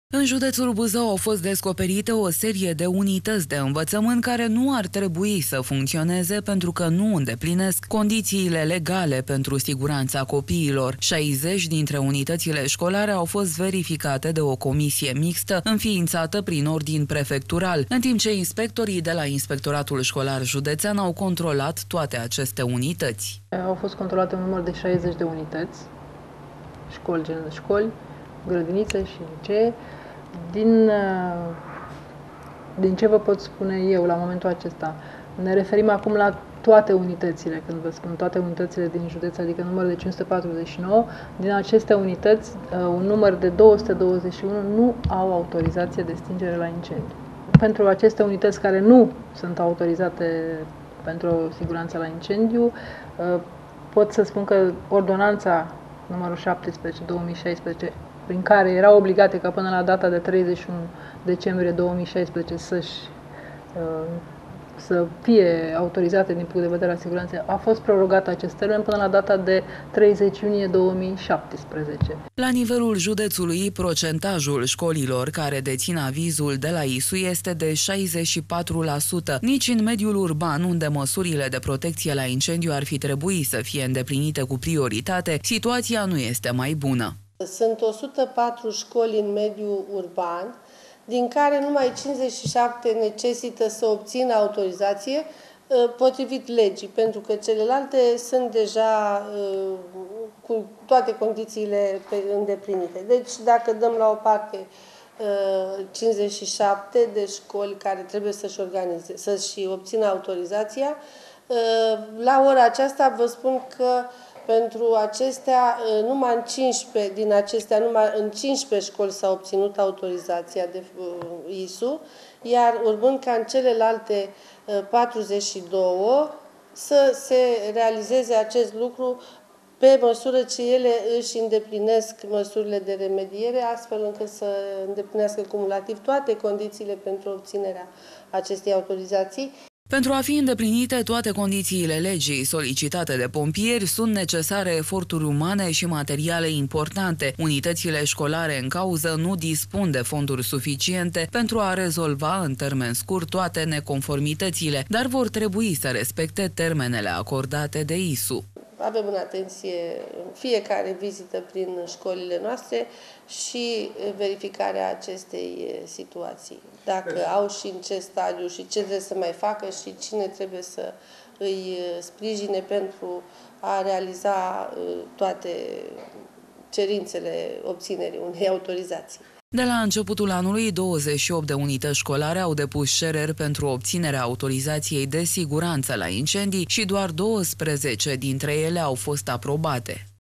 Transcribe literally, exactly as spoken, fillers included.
În județul Buzău au fost descoperite o serie de unități de învățământ care nu ar trebui să funcționeze pentru că nu îndeplinesc condițiile legale pentru siguranța copiilor. șaizeci dintre unitățile școlare au fost verificate de o comisie mixtă înființată prin ordin prefectural, în timp ce inspectorii de la Inspectoratul Școlar Județean au controlat toate aceste unități. Au fost controlate un număr de șaizeci de unități, școli, gen școli, grădinițe și licee. Din, din ce vă pot spune eu la momentul acesta? Ne referim acum la toate unitățile, când vă spun toate unitățile din județ, adică numărul de cinci sute patruzeci și nouă. Din aceste unități, un număr de două sute douăzeci și unu nu au autorizație de stingere la incendiu. Pentru aceste unități care nu sunt autorizate pentru siguranța la incendiu, pot să spun că ordonanța numărul șaptesprezece două mii șaisprezece, prin care erau obligate ca până la data de treizeci și unu decembrie două mii șaisprezece să-și să fie autorizate din punct de vedere al siguranței, a fost prorogat acest termen până la data de treizeci iunie două mii șaptesprezece. La nivelul județului, procentajul școlilor care dețin avizul de la I S U este de șaizeci și patru la sută. Nici în mediul urban, unde măsurile de protecție la incendiu ar fi trebuit să fie îndeplinite cu prioritate, situația nu este mai bună. Sunt o sută patru școli în mediul urban, din care numai cincizeci și șapte necesită să obțină autorizație potrivit legii, pentru că celelalte sunt deja cu toate condițiile îndeplinite. Deci, dacă dăm la o parte cincizeci și șapte de școli care trebuie să-și organize, să-și obțină autorizația, la ora aceasta vă spun că pentru acestea, numai în cincisprezece, din acestea, numai în cincisprezece școli s-a obținut autorizația de I S U, iar urmând ca în celelalte patruzeci și doi să se realizeze acest lucru pe măsură ce ele își îndeplinesc măsurile de remediere, astfel încât să îndeplinească cumulativ toate condițiile pentru obținerea acestei autorizații. Pentru a fi îndeplinite toate condițiile legii solicitate de pompieri, sunt necesare eforturi umane și materiale importante. Unitățile școlare în cauză nu dispun de fonduri suficiente pentru a rezolva în termen scurt toate neconformitățile, dar vor trebui să respecte termenele acordate de I S U. Avem în atenție fiecare vizită prin școlile noastre și verificarea acestei situații. Dacă au și în ce stadiu și ce trebuie să mai facă și cine trebuie să îi sprijine pentru a realiza toate cerințele obținerii unei autorizații. De la începutul anului, douăzeci și opt de unități școlare au depus cereri pentru obținerea autorizației de siguranță la incendii și doar douăsprezece dintre ele au fost aprobate.